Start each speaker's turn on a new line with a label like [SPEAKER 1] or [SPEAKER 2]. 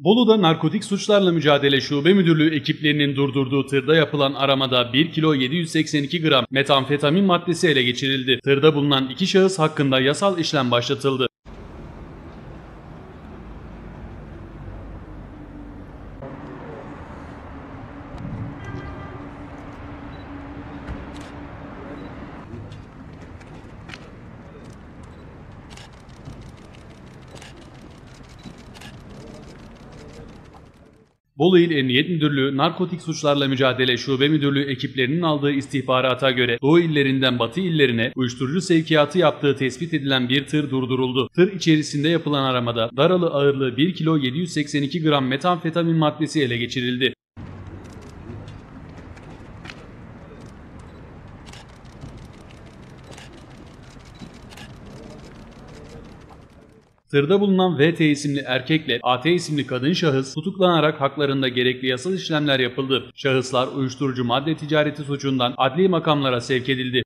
[SPEAKER 1] Bolu'da Narkotik Suçlarla Mücadele Şube Müdürlüğü ekiplerinin durdurduğu tırda yapılan aramada 1 kilo 782 gram metamfetamin maddesi ele geçirildi. Tırda bulunan 2 şahıs hakkında yasal işlem başlatıldı. Bolu İl Emniyet Müdürlüğü Narkotik Suçlarla Mücadele Şube Müdürlüğü ekiplerinin aldığı istihbarata göre Doğu illerinden Batı illerine uyuşturucu sevkiyatı yaptığı tespit edilen bir tır durduruldu. Tır içerisinde yapılan aramada Daralı ağırlığı 1 kilo 782 gram metamfetamin maddesi ele geçirildi. Tırda bulunan VT isimli erkekle AT isimli kadın şahıs tutuklanarak haklarında gerekli yasal işlemler yapıldı. Şahıslar uyuşturucu madde ticareti suçundan adli makamlara sevk edildi.